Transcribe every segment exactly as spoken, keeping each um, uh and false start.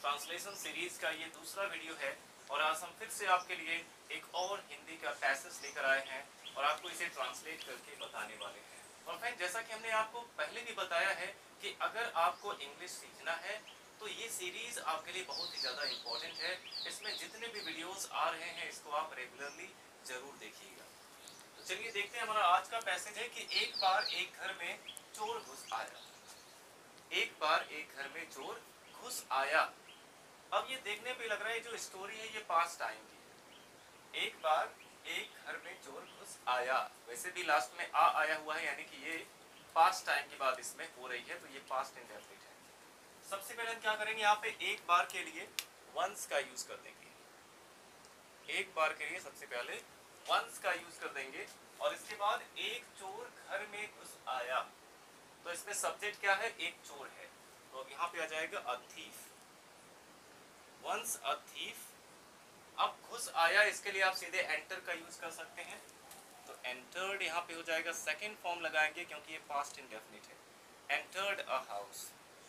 Translation series का ये दूसरा वीडियो है और आज हम फिर से आपके लिए एक और हिंदी का पैसेज लेकर आए हैं और आपको इसे ट्रांसलेट करके बताने वाले हैं। और फ्रेंड, जैसा कि हमने आपको पहले भी बताया है कि अगर आपको इंग्लिश सीखना है तो ये सीरीज आपके लिए बहुत ही ज़्यादा इम्पोर्टेंट है। इसमें जितने भी वीडियोस आ रहे हैं इसको आप रेगुलरली जरूर देखिएगा। तो चलिए देखते हैं, हमारा आज का पैसेज है कि एक बार एक घर में चोर घुस आया। एक बार एक घर में चोर घुस आया। अब ये देखने पे लग रहा है जो स्टोरी है ये पास्ट टाइम की है। एक बार एक घर में चोर घुस आया, वैसे भी लास्ट में आ आया हुआ है, यानी कि ये पास्ट टाइम की बात इसमें हो रही है, तो ये पास्ट इंडेफिनिट है। सबसे पहले हम क्या करेंगे, यहाँ पे एक बार के लिए वंस का यूज कर देंगे। एक बार के लिए सबसे पहले वंस का यूज कर देंगे और इसके बाद एक चोर घर में घुस आया, तो इसमें सब्जेक्ट क्या है, एक चोर है, तो अब यहाँ पे आ जाएगा a thief. Once a thief. अब घुस आया, इसके लिए आप सीधे एंटर का यूज कर सकते हैं, तो एंटर्ड यहाँ पे हो जाएगा, सेकेंड फॉर्म लगाएंगे क्योंकि ये पास्ट इंडेफिनिट है। एंटर्ड अ हाउस,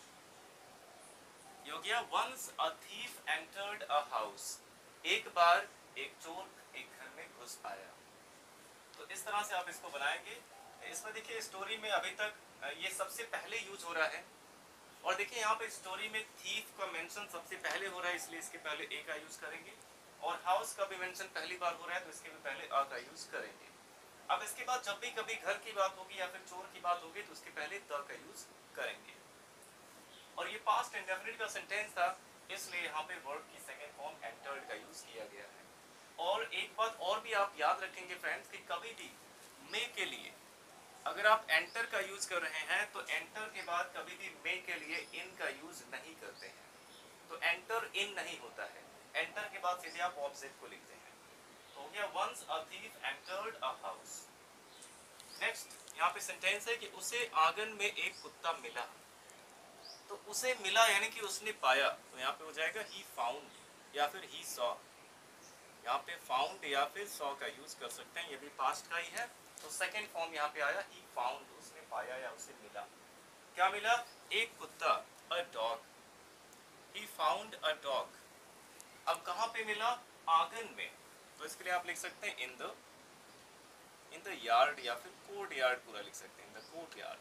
ये हो गया once a thief entered a house. एक बार एक चोर एक घर में घुस आया। तो इस तरह से आप इसको बनाएंगे। इसमें देखिए स्टोरी में अभी तक ये सबसे पहले यूज हो रहा है और देखिए यहाँ पे स्टोरी में थीफ का मेंशन सबसे पहले हो रहा है, इसलिए इसके पहले ए का यूज करेंगे, और हाउस का भी मेंशन पहली बार हो रहा है तो इसके भी पहले अ का यूज करेंगे। अब इसके बाद जब भी कभी घर की बात होगी या फिर चोर की बात होगी तो उसके पहले द का यूज करेंगे। और ये पास्ट इंडेफिनिट का सेंटेंस था, इसलिए यहाँ पे वर्ब की सेकेंड फॉर्म एंटर्ड का यूज किया गया है। और एक बात और भी आप याद रखेंगे फ्रेंड्स कि कभी भी मे के लिए अगर आप एंटर का यूज कर रहे हैं तो एंटर के बाद कभी भी मे के लिए इन का यूज नहीं करते हैं, तो एंटर इन नहीं होता है, एंटर के बाद सीधे आप ऑब्जेक्ट को लिखते हैं। तो हो गया once a thief entered a house. Next यहाँ पे सेंटेंस है कि उसे आंगन में एक कुत्ता मिला, तो उसे मिला यानी कि उसने पाया, तो यहाँ पे हो जाएगा ही फाउंड या फिर ही सॉ। यहाँ पे फाउंड या फिर सॉ का यूज कर सकते हैं, ये भी पास्ट का ही है, तो सेकेंड फॉर्म यहाँ पे आया ही फाउंड, उसने पाया या उसे मिला। क्या मिला, एक कुत्ता, a dog. He found a dog. अब कहाँ पे मिला, आंगन में, तो इसके लिए आप लिख सकते हैं in the in the yard या फिर कोर्ट यार्ड पूरा लिख सकते हैं, इन द कोर्ट यार्ड।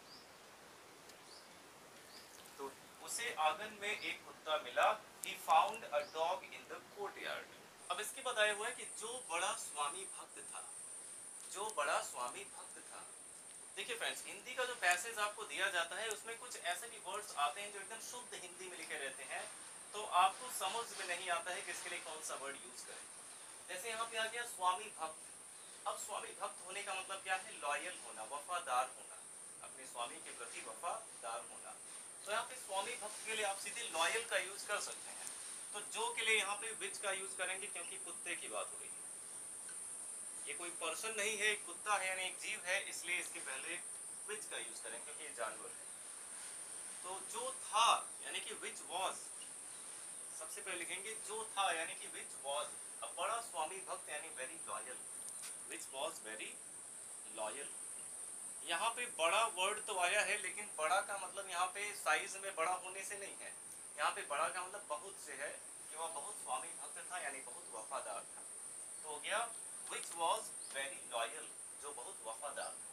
तो उसे आंगन में एक कुत्ता मिला, he found a dog in the courtyard. अब इसके बताया हुआ है कि जो बड़ा स्वामी भक्त था, जो बड़ा स्वामी भक्त था। देखिए फ्रेंड्स, हिंदी का जो पैसेज आपको दिया जाता है उसमें कुछ ऐसे भी वर्ड्स आते हैं जो एकदम शुद्ध हिंदी में लिखे रहते हैं, तो आपको समझ में नहीं आता है कि इसके लिए कौन सा वर्ड यूज करें। जैसे यहाँ पे आ गया स्वामी भक्त। अब स्वामी भक्त होने का मतलब क्या है, लॉयल होना, वफादार होना, अपने स्वामी के प्रति वफादार होना। तो यहाँ पे स्वामी भक्त के लिए आप सीधे लॉयल का यूज कर सकते हैं। तो जो के लिए यहाँ पे विच का यूज करेंगे क्योंकि कुत्ते की बात हो रही है, ये कोई पर्सन नहीं है, एक कुत्ता है यानी एक जीव है, इसलिए इसके पहले विच का यूज करेंगे क्योंकि ये जानवर है। तो जो था यानी कि विच वॉज, सबसे पहले लिखेंगे जो था यानी कि विच वॉज। अब बड़ा स्वामी भक्त यानी very loyal, which was very loyal. यहाँ पे बड़ा वर्ड तो आया है, लेकिन बड़ा का मतलब यहाँ पे साइज में बड़ा होने से नहीं है, यहाँ पे बड़ा का मतलब बहुत से है, कि वह बहुत स्वामी भक्त था यानी बहुत वफादार था। तो हो गया which was very loyal, जो बहुत वफादार था।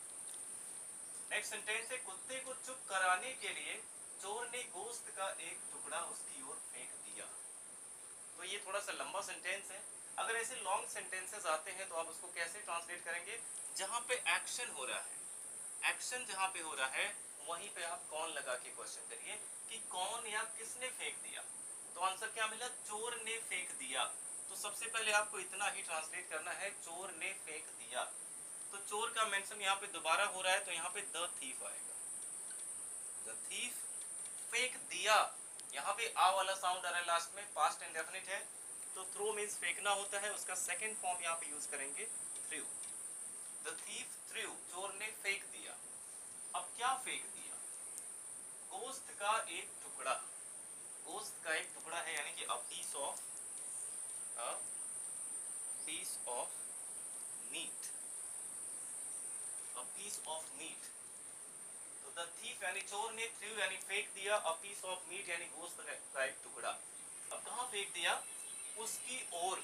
नेक्स्ट सेंटेंस है कुत्ते को चुप कराने के लिए चोर ने गोश्त का एक टुकड़ा उसकी ओर फेंक दिया। तो ये थोड़ा सा लंबा सेंटेंस है। अगर ऐसे लॉन्ग सेंटेंसेस आते हैं तो आप उसको कैसे ट्रांसलेट करेंगे, जहां पे एक्शन हो रहा है, एक्शन जहां पे हो रहा है वहीं पे आप कौन लगा के क्वेश्चन करिए कि कौन या किसने फेंक दिया। तो आंसर क्या मिला, चोर ने फेंक दिया। तो सबसे पहले आपको इतना ही ट्रांसलेट करना है, चोर ने फेंक दिया। तो चोर का मेंशन यहाँ पे दोबारा हो रहा है, तो यहाँ पे द थीफ आएगा, द थीफ। फेंक दिया, यहाँ पे आ वाला साउंड आ रहा है लास्ट में, पास्ट इंडेफिनिट है, तो थ्रो मींस फेंकना होता है, उसका सेकंड फॉर्म यहाँ पे यूज करेंगे थ्रू। द थीफ थ्रू, चोर ने फेंक दिया। अब क्या फेंक दिया, गोश्त का एक टुकड़ा, गोश्त का एक टुकड़ा है यानी कि a piece of a piece of meat, a piece of meat. तो द थीफ यानी चोर ने थ्रू यानी फेंक दिया अ पीस ऑफ मीट यानी गोश्त का एक टुकड़ा। अब कहाँ फेंक दिया? उसकी ओर।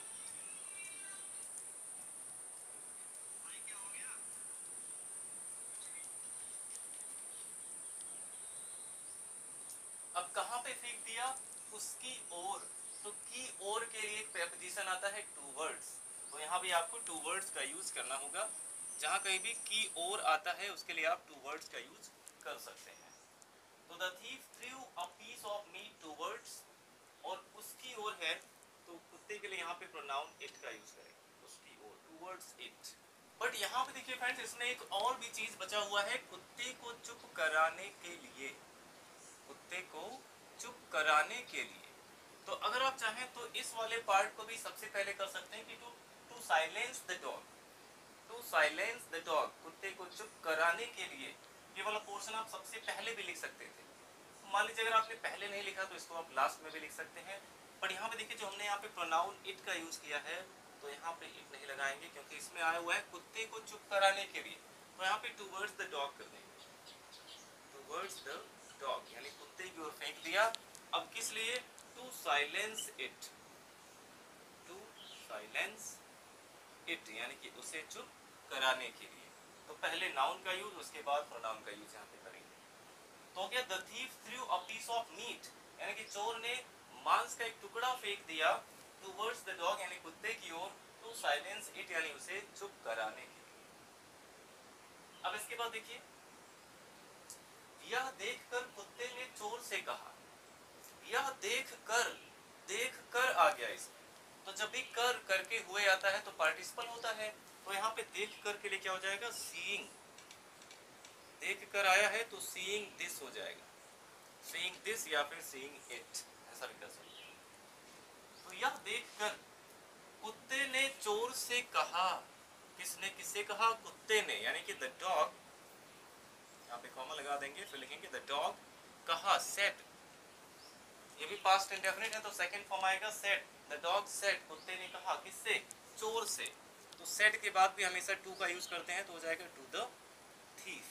अब कहाँ पे फेंक दिया? उसकी ओर। तो की ओर के लिए एक प्रेपोजिशन आता है टूवर्ड्स, तो यहाँ भी आपको टूवर्ड्स का यूज करना होगा। जहाँ कहीं भी की ओर आता है उसके लिए आप टूवर्ड्स का यूज कर सकते हैं। तो the thief threw a piece of meat towards, और उसकी ओर है तो कुत्ते के लिए यहाँ पे प्रोनाउन इट का यूज करेंगे, उसकी ओर, टूवर्ड्स इट। बट यहाँ पे देखिए फ्रेंड्स, इसमें एक और भी चीज बचा हुआ है, कुत्ते को चुप कराने के लिए, कुत्ते को चुप कराने के लिए। तो अगर आप चाहें तो इस वाले पार्ट को भी सबसे पहले कर सकते हैं कि to to silence the dog, to silence the dog, कुत्ते को चुप कराने के लिए। ये वाला पोर्शन आप सबसे पहले भी लिख सकते थे। मान लीजिए अगर आपने पहले नहीं लिखा तो इसको आप लास्ट में भी लिख सकते हैं। पर यहाँ पे देखिए जो हमने यहाँ पे प्रोनाउन इट का यूज किया है, तो यहाँ पे इट नहीं लगाएंगे क्योंकि इसमें आया हुआ है कुत्ते को चुप कराने के लिए। तो यहाँ पे टूवर्ड्स द डॉग कर देंगे, टूवर्ड्स द डॉग यानी कुत्ते की ओर फेंक दिया। अब किस लिए? To silence it, to silence it यानी कि उसे चुप कराने के लिए। तो पहले नाउन का यूज, उसके बाद प्रोनाउन का यूज यहाँ पे करेंगे। तो क्या the thief threw a piece of meat यानी कि चोर ने मांस का एक टुकड़ा फेंक दिया टूवर्ड्स द डॉग यानी कुत्ते की ओर, टू साइलेंस इट यानी उसे चुप कराने के लिए। अब इसके बाद देखिए, यह देखकर कुत्ते ने चोर से कहा, यह देखकर, देखकर आ गया इसमें। तो जब भी कर करके हुए आता है तो पार्टिसिपल होता है, तो यहाँ पे देख कर के लिए क्या हो जाएगा? सीइंग। देख कर आया है तो सीइंग दिस हो जाएगा, सीइंग दिस या फिर सीइंग इट, ऐसा भी कर सकते हैं। तो यह देखकर कुत्ते ने चोर से कहा, किसने किससे कहा? कुत्ते ने, यानी कि द डॉग, यहाँ पे कॉमा लगा देंगे फिर लिखेंगे द डॉग कहा, सेड। ये भी पास्ट इंडेफिनिट है तो सेकंड फॉर्म आएगा सेड, द डॉग सेड, कुत्ते ने कहा, किससे? चोर से। तो सेड के बाद भी हमेशा टू का यूज करते हैं तो हो जाएगा to the thief,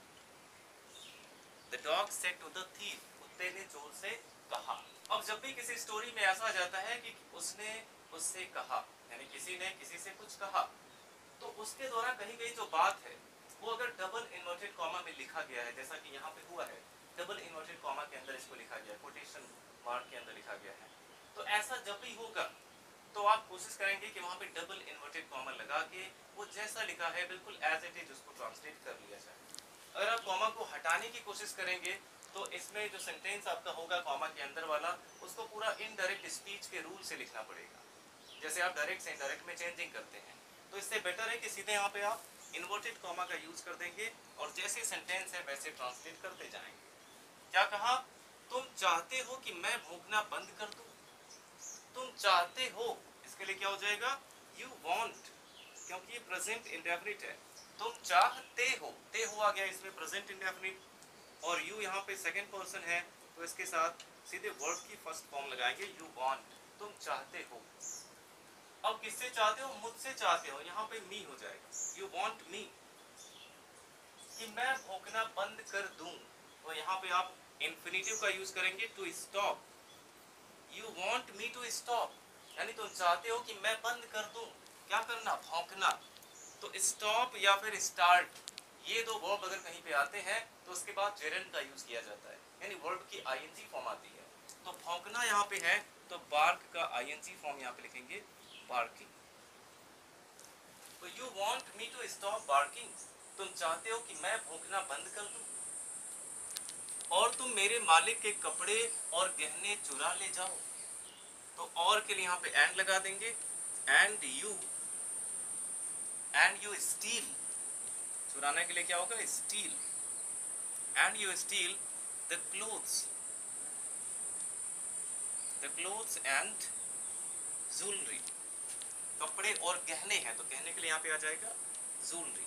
the dog said to the thief, कुत्ते ने चोर से कहा। अब जब भी किसी स्टोरी में ऐसा आ जाता है कि उसने उससे कहा, यानी किसी ने किसी से कुछ कहा, तो उसके द्वारा कही गई जो बात है वो अगर डबल इन्वर्टेड कॉमा में लिखा गया है, जैसा कि यहाँ पे हुआ है, डबल इन्वर्टेड कॉमा के अंदर इसको लिखा गया है, कोटेशन मार्क के अंदर लिखा गया है, तो ऐसा जब भी होगा तो आप कोशिश करेंगे कि वहाँ पे डबल इन्वर्टेड कॉमा लगा के वो जैसा लिखा है बिल्कुल एज इट इज उसको ट्रांसलेट कर लिया जाए। अगर आप कॉमा को हटाने की कोशिश करेंगे तो इसमें जो सेंटेंस आपका होगा कॉमा के अंदर वाला, उसको पूरा इनडायरेक्ट स्पीच के रूल से लिखना पड़ेगा, जैसे आप डायरेक्ट से इनडायरेक्ट में चेंजिंग करते हैं। तो इससे बेटर है कि सीधे यहाँ पे आप इन्वर्टेड कॉमा का यूज कर देंगे और जैसे सेंटेंस है वैसे ट्रांसलेट करते जाएंगे। क्या कहा? तुम चाहते हो कि मैं भूखना बंद कर दूं? तुम चाहते हो, इसके लिए क्या हो जाएगा? यू वॉन्ट, क्योंकि ये प्रेजेंट इंडेफिनिट है। तुम चाहते हो, ते हो आ गया इसमें प्रेजेंट इंडेफिनिट, और यू यहाँ पे सेकंड पर्सन है तो इसके साथ सीधे वर्ब की फर्स्ट फॉर्म लगाएंगे, यू वॉन्ट, तुम चाहते हो। अब किससे चाहते हो? मुझसे चाहते हो, यहाँ पे मी हो जाएगा, यू वॉन्ट मी, कि मैं भौंकना बंद कर दूं, तो यहाँ पे आप इंफिनिटिव का यूज करेंगे to stop, you want me to stop, यानी तुम चाहते हो कि मैं बंद कर दूं, क्या करना? भौंकना। तो स्टॉप या फिर स्टार्ट, ये दो वर्ब अगर कहीं पे आते हैं तो उसके बाद जेरेंड का यूज किया जाता है, यानी वर्ब की आईएनजी फॉर्म आती है। तो भौंकना यहाँ पे है तो बार्क का आईएनजी फॉर्म यहाँ पे लिखेंगे, बार्किंग। तो you want me to stop barking, तुम चाहते हो कि मैं भौंकना बंद कर दूं, और तुम मेरे मालिक के कपड़े और गहने चुरा ले जाओ। तो और के लिए यहाँ पे एंड लगा देंगे, and you, and you steal, चुराने के लिए क्या होगा? Steal, and you steal the clothes, the clothes and jewellery, कपड़े और गहने हैं तो गहने के लिए यहाँ पे आ जाएगा jewellery,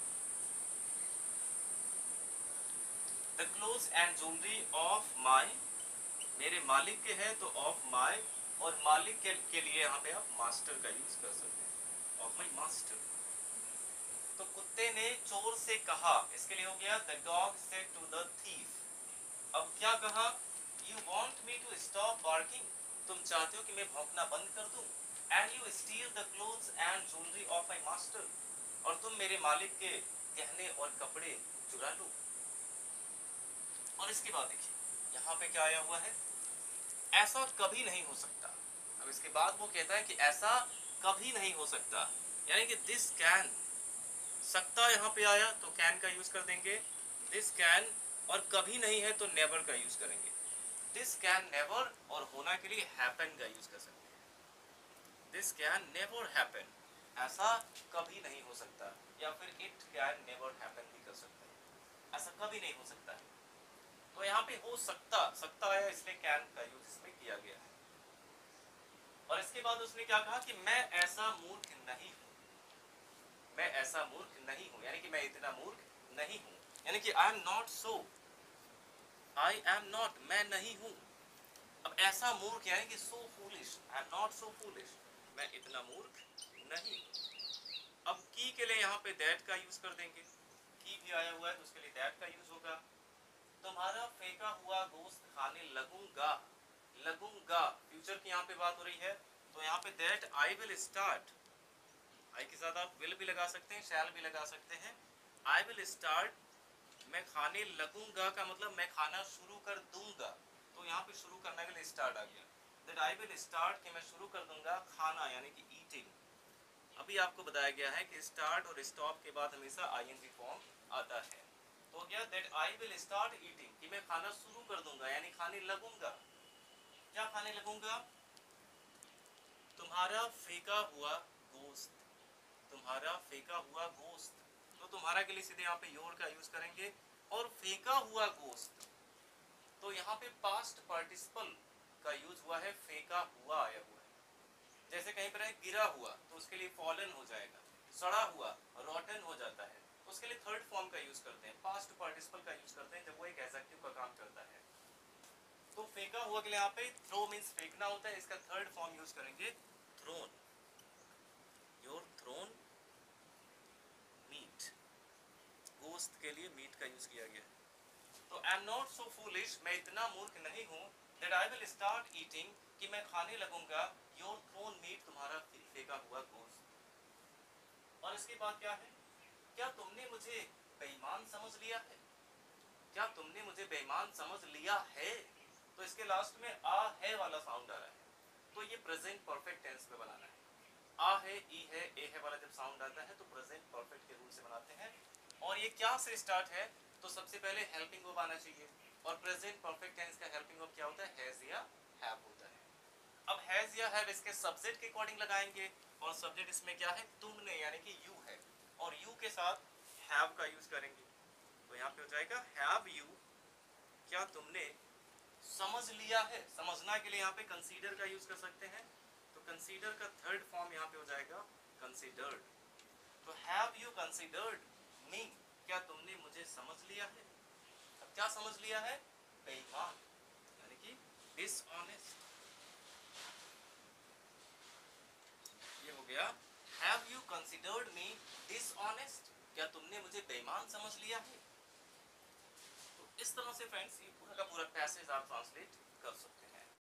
the clothes and jewellery of my, मेरे मालिक के है तो ऑफ माई, और मालिक के, के लिए यहाँ पे आप मास्टर का यूज कर सकते हैं, ऑफ माई मास्टर। तो कुत्ते ने चोर से कहा, इसके लिए हो गया the dog said to the thief. अब क्या कहा, you want me to stop barking, तुम चाहते हो कि मैं भौंकना बंद कर दूं, and you steal the clothes and jewellery of my master, और तुम मेरे मालिक के गहने और कपड़े चुरा लो। और इसके बाद देखिए यहाँ पे क्या आया हुआ है, ऐसा कभी नहीं हो सकता। अब इसके बाद वो कहता है कि ऐसा कभी नहीं हो सकता, यानी कि दिस कैन, सकता यहाँ पे आया तो कैन का यूज कर देंगे, दिस कैन, और कभी नहीं है तो नेवर का यूज करेंगे। दिस कैन नेवर, और होना के लिए हैपन का यूज कर सकते हैं। दिस कैन नेवर हैपन, ऐसा कभी नहीं हो सकता, या फिर इट कैन नेवर हैपन भी कर सकते हैं, ऐसा कभी नहीं हो सकता है। तो यहाँ पे हो सकता, सकता आया इसलिए कैन का यूज इसमें किया गया है। और इसके बाद उसने क्या कहा कि मैं ऐसा मूर्ख नहीं हूं, मैं ऐसा मूर्ख नहीं हूं, यानी कि मैं इतना मूर्ख नहीं हूं, यानी कि I am not so, I am not, मैं नहीं हूं। अब ऐसा मूर्ख यानी कि so foolish, I am not so foolish, मैं इतना मूर्ख नहीं। अब की के लिए यहाँ पे दैट का यूज कर देंगे, की भी आया हुआ है तो उसके लिए दैट का यूज होगा। तुम्हारा फेंका हुआ गोश्त खाने लगूंगा, लगूंगा फ्यूचर की यहाँ पे बात हो रही है, तो यहाँ पे that I will start, I के साथ आप विल भी लगा सकते हैं, शैल भी लगा सकते हैं। आई विल स्टार्ट, मैं खाने लगूंगा का मतलब मैं खाना शुरू कर दूंगा, तो यहाँ पे शुरू करने के लिए स्टार्ट आ गया, दैट आई विल स्टार्ट कि मैं शुरू कर दूंगा खाना, यानी कि ईटिंग। अभी आपको बताया गया है कि स्टार्ट और स्टॉप के बाद हमेशा आईएनजी फॉर्म आता है, तो हो गया that I will start eating कि मैं खाना शुरू कर दूंगा, यानी खाने लगूंगा। क्या खाने लगूंगा, तुम्हारा फेंका हुआ गोश्त, तुम्हारा फेंका हुआ गोश्त, तो तुम्हारा के लिए सीधे यहाँ पे योर का यूज करेंगे। और फेंका हुआ गोश्त, तो यहाँ पे पास्ट पार्टिसिपल का यूज हुआ है, फेंका हुआ आया हुआ है। जैसे कहीं पर है गिरा हुआ तो उसके लिए फॉलन हो जाएगा, सड़ा हुआ रॉटन हो जाता है, तो उसके लिए थर्ड फॉर्म का यूज करते हैं, पास्ट पार्टिसिपल का यूज करते हैं जब वो एक एडजेक्टिव का काम करता है। तो फेंका हुआ के लिए यहाँ पे थ्रो मीन्स फेंकना होता है, इसका थर्ड फॉर्म यूज करेंगे थ्रोन, योर थ्रोन मीट, गोश्त के लिए मीट का यूज किया गया है। तो I am not so foolish, मैं इतना मूर्ख नहीं हूं, that I will start eating कि मैं खाने लगूंगा योर थ्रोन मीट, तुम्हारा फेंका हुआ गोश्त। और इसके बाद क्या है, क्या तुमने मुझे बेईमान समझ लिया है, क्या तुमने मुझे बेईमान समझ लिया है, तो इसके लास्ट में आ है वाला साउंड आ रहा है, तो ये प्रेजेंट परफेक्ट टेंस में बनाना है। आ है, ई है, ए है वाला जब साउंड आता है तो प्रेजेंट परफेक्ट के रूल से बनाते हैं। और ये क्या से स्टार्ट है, तो सबसे पहले हेल्पिंग वर्ब आना चाहिए, और प्रेजेंट परफेक्ट टेंस का हेल्पिंग वर्ब क्या होता है, हैज या हैव होता है। अब हैज या हैव इसके सब्जेक्ट के अकॉर्डिंग लगाएंगे, और सब्जेक्ट इसमें क्या है, तुमने, यानी कि यू है, और यू के साथ हैव का यूज करेंगे, तो यहाँ पे हो जाएगा हैव यू, क्या तुमने समझ लिया है। समझना के लिए यहाँ पे कंसीडर का यूज कर सकते हैं, तो कंसीडर का थर्ड फॉर्म यहाँ पे हो जाएगा कंसीडर्ड, तो हैव यू कंसीडर्ड मी, क्या तुमने मुझे समझ लिया है। अब क्या समझ लिया है, बेईमान, यानी कि डिसऑनेस्ट, ये हो गया have you considered me dishonest, क्या तुमने मुझे बेईमान समझ लिया है। तो इस तरह से फ्रेंड्स ये पूरा का पूरा पैसेज आप ट्रांसलेट कर सकते हैं।